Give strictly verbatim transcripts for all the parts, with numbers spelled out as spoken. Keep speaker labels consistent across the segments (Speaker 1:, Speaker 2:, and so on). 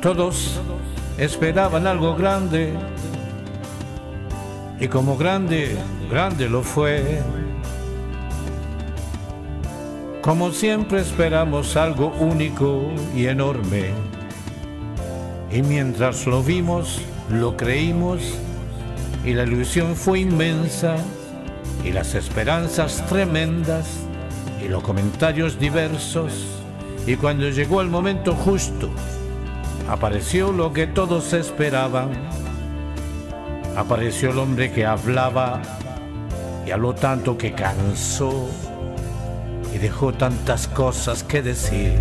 Speaker 1: Todos esperaban algo grande, y como grande, grande lo fue. Como siempre esperamos algo único y enorme, y mientras lo vimos, lo creímos, y la ilusión fue inmensa, y las esperanzas tremendas, y los comentarios diversos, y cuando llegó el momento justo, apareció lo que todos esperaban. Apareció el hombre que hablaba, y habló tanto que cansó, y dejó tantas cosas que decir,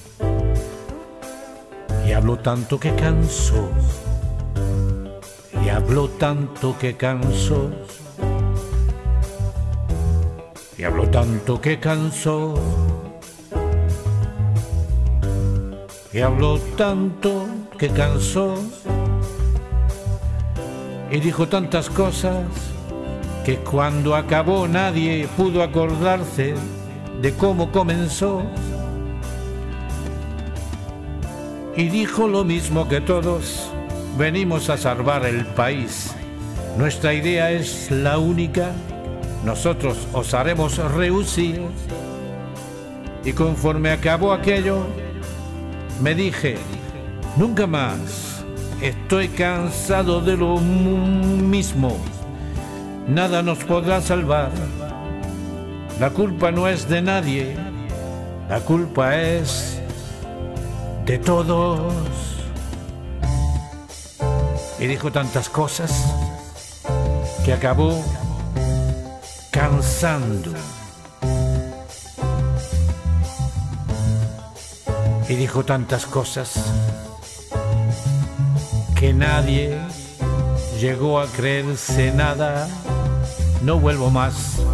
Speaker 1: y habló tanto que cansó, y habló tanto que cansó, y habló tanto que cansó, y habló tanto que cansó, y dijo tantas cosas que cuando acabó nadie pudo acordarse de cómo comenzó. Y dijo lo mismo que todos: venimos a salvar el país, nuestra idea es la única, nosotros os haremos rehuir. Y conforme acabó aquello, me dije: nunca más, estoy cansado de lo mismo, nada nos podrá salvar, la culpa no es de nadie, la culpa es de todos. Y dijo tantas cosas que acabó cansando. Y dijo tantas cosas que nadie llegó a creerse nada. No vuelvo más.